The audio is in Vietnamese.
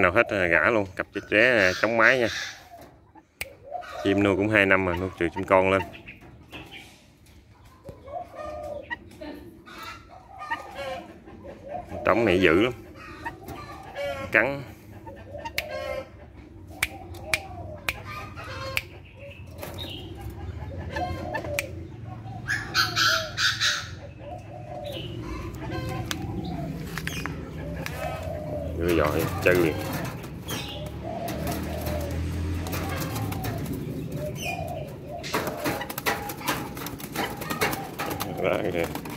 nào hết gã luôn, cặp chết ré chống mái nha. Chim nuôi cũng 2 năm mà nuôi từ chim con lên. Trống này dữ lắm, cắn. Rồi giỏi chơi liền. Đó, kìa.